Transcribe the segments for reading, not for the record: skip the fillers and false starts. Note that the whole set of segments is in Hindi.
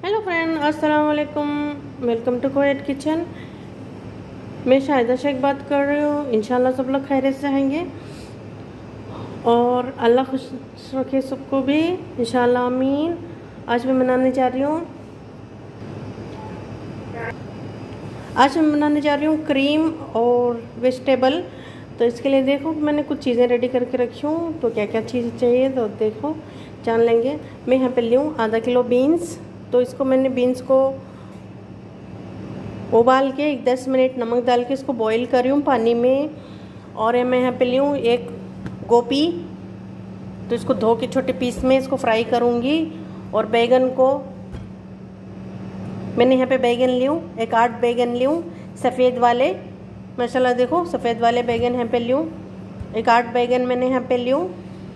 हेलो फ्रेंड, अस्सलाम वालेकुम। Welcome to Koet kitchen. मैं शाहिदा शेख बात कर रही हूँ। इंशाल्लाह सब लोग खैरियत से रहेंगे और अल्लाह खुश रखे सबको भी, इंशाल्लाह आमीन। आज मैं बनाने जा रही हूँ क्रीम और वेजिटेबल। तो इसके लिए देखो मैंने कुछ चीज़ें रेडी करके रखी हूँ। तो क्या क्या चीज़ चाहिए तो देखो जान लेंगे। मैं यहाँ पे लूँ आधा किलो बीन्स। तो इसको मैंने बीन्स को उबाल के 10 मिनट नमक डाल के इसको बॉईल कर रही हूँ पानी में। और मैं यहाँ पे लूँ एक गोभी। तो इसको धो के छोटे पीस में इसको फ्राई करूँगी। और बैगन को मैंने यहाँ पे बैगन लूँ, एक 8 बैगन लूँ सफ़ेद वाले। माशाल्लाह देखो सफ़ेद वाले बैगन यहाँ पे लूँ, एक 8 बैगन मैंने यहाँ पे लूँ।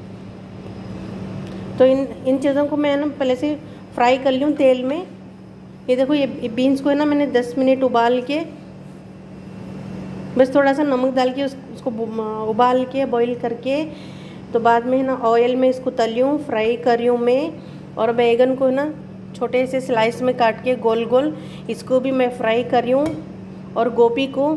तो इन चीज़ों को मैं ना पहले से फ्राई कर लूँ तेल में। ये देखो ये बीन्स को है ना मैंने 10 मिनट उबाल के, बस थोड़ा सा नमक डाल के उसको उबाल के बॉईल करके, तो बाद में है ना ऑयल में इसको तलूँ फ्राई करूँ मैं। और बैगन को ना छोटे से स्लाइस में काट के गोल गोल इसको भी मैं फ्राई करूँ। और गोभी को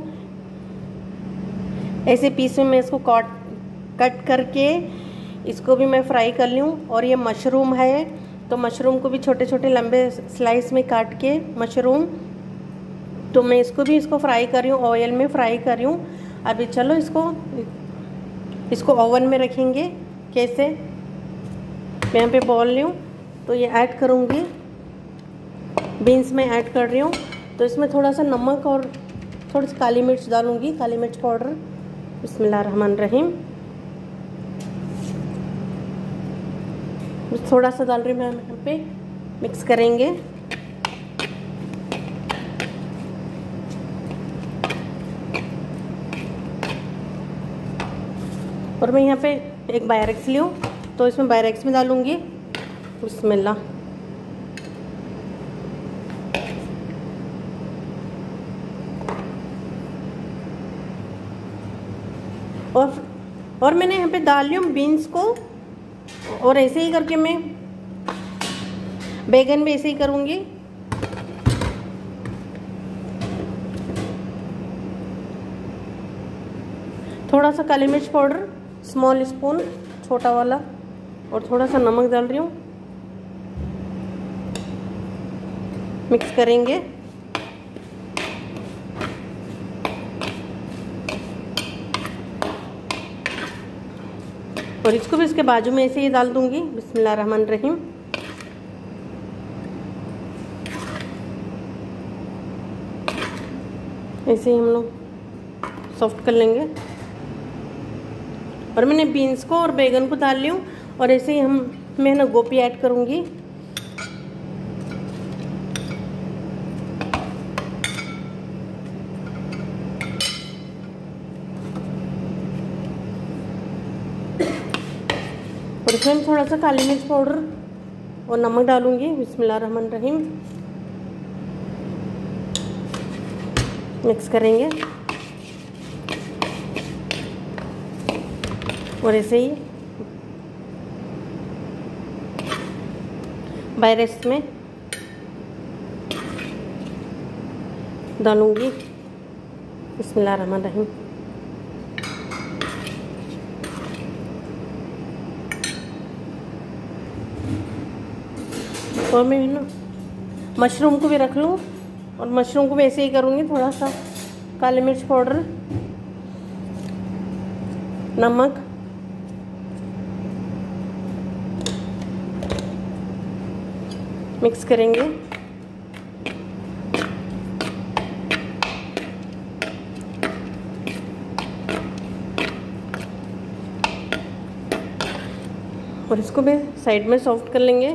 ऐसे पीस में मैं इसको कट करके इसको भी मैं फ्राई कर लूँ। और ये मशरूम है तो मशरूम को भी छोटे छोटे लंबे स्लाइस में काट के मशरूम, तो मैं इसको फ्राई कर रही हूँ, ऑयल में फ्राई कर रही हूँ। अभी चलो इसको ओवन में रखेंगे कैसे। मैं यहाँ पे बॉल लूँ तो ये ऐड करूँगी, बीन्स में ऐड कर रही हूँ। तो इसमें थोड़ा सा नमक और थोड़ी सी काली मिर्च डालूँगी, काली मिर्च पाउडर। बिस्मिल्लाहिर्रहमानिर्रहीम। थोड़ा सा डाल रही हूँ मैं यहाँ पे, मिक्स करेंगे। और मैं यहाँ पे एक बायरेक्स लूँ तो इसमें बायरेक्स में डालूँगी। बिस्मिल्लाह। और मैंने यहाँ पे डाल ली हूँ बीन्स को। और ऐसे ही करके मैं बैगन भी ऐसे ही करूँगी। थोड़ा सा काली मिर्च पाउडर स्मॉल स्पून छोटा वाला, और थोड़ा सा नमक डाल रही हूँ। मिक्स करेंगे। और इसको भी इसके बाजू में ऐसे ही डाल दूंगी। बिस्मिल्लाहिर्रहमानिर्रहीम। ऐसे ही हम लोग सॉफ्ट कर लेंगे। और मैंने बीन्स को और बैगन को डाल ली हूँ। और ऐसे ही मैं ना गोभी ऐड करूँगी। और इसमें थोड़ा सा काली मिर्च पाउडर और नमक डालूंगी। बिस्मिल्लाहिर्रहमानिर्रहीम। मिक्स करेंगे। और ऐसे ही बायरेक्स में डालूंगी। बिस्मिल्लाहिर्रहमानिर्रहीम। और मैं ना मशरूम को भी रख लूँ। और मशरूम को भी ऐसे ही करूँगी, थोड़ा सा काली मिर्च पाउडर, नमक, मिक्स करेंगे। और इसको भी साइड में सॉफ्ट कर लेंगे।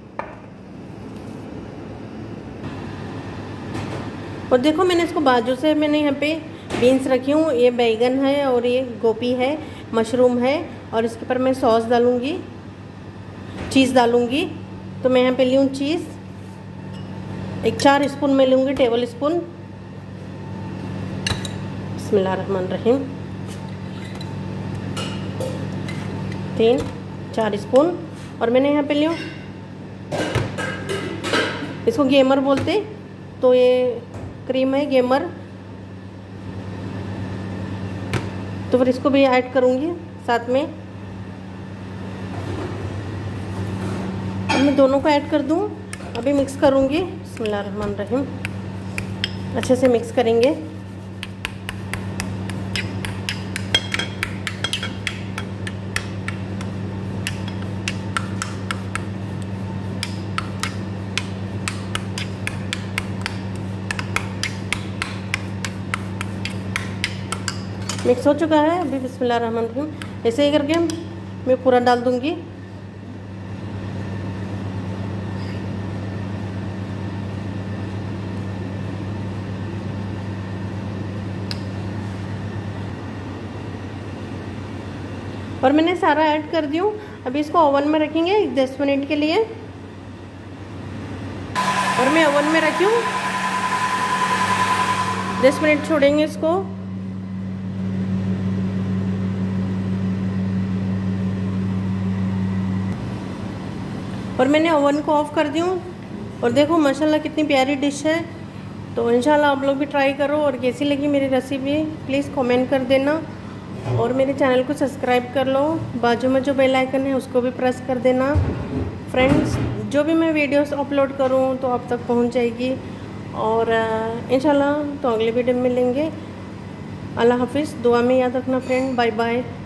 और देखो मैंने इसको बाजू से मैंने यहाँ पे बीन्स रखी हूँ, ये बैगन है और ये गोभी है, मशरूम है। और इसके ऊपर मैं सॉस डालूँगी, चीज़ डालूँगी। तो मैं यहाँ पे लूँ चीज़, एक 4 स्पून में लूँगी, टेबल स्पून। बिस्मिल्लाहिर्रहमानिर्रहीम। 3-4 स्पून। और मैंने यहाँ पे लूँ इसको गेमर बोलते, तो ये क्रीम है गेमर। तो फिर इसको भी ऐड करूँगी साथ में। अब मैं दोनों को ऐड कर दूँ, अभी मिक्स करूँगी। बिस्मिल्लाहिर्रहमानिर्रहीम। अच्छे से मिक्स करेंगे। मिक्स हो चुका है। अभी बिस्मिल्लाहिर्रहमानिर्रहीम ऐसे ही करके मैं पूरा डाल दूँगी। और मैंने सारा ऐड कर दिया। अभी इसको ओवन में रखेंगे 10 मिनट के लिए। और मैं ओवन में रखी हूँ, 10 मिनट छोड़ेंगे इसको। और मैंने ओवन को ऑफ़ कर दी हूँ। और देखो माशाल्लाह कितनी प्यारी डिश है। तो इंशाल्लाह आप लोग भी ट्राई करो। और कैसी लगी मेरी रेसिपी प्लीज़ कमेंट कर देना। और मेरे चैनल को सब्सक्राइब कर लो। बाजू में जो बेल आइकन है उसको भी प्रेस कर देना। फ्रेंड्स, जो भी मैं वीडियोस अपलोड करूँ तो आप तक पहुँच जाएगी। और इंशाल्लाह तो अगले वीडियो में मिलेंगे। अल्लाह हाफिज़। दुआ में याद रखना फ्रेंड। Bye bye.